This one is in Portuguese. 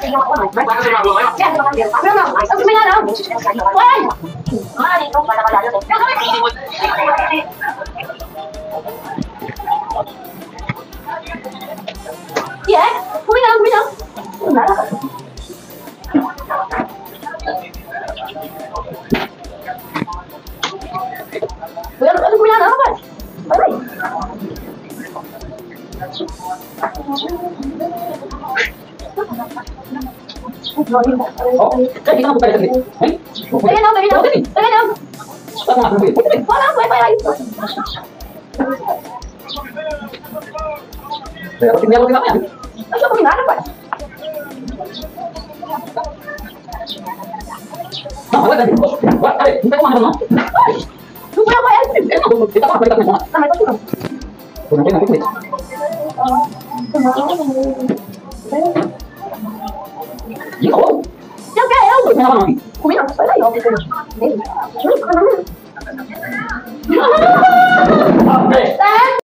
Quase você magoou, né? Não, não, mas eu também não. Vai! Ai, então vai trabalhar, eu também. E é? Combinado. Nada. Eu não combinado não, rapaz. Vai aí. Jadi kamu buka dari sini. Bebe não. Vai aí. Aku tinggal apa ya? Eu tô combinado, rapaz. Não, vai dari. Vai, não tem como não. Não foi apoiar esse sistema. Kita apa kita semua? Não, mas tá tudo. Nanti nanti. Iya, oh. Eu quero. Kenapa nanti? Combinado, sai daí, ó.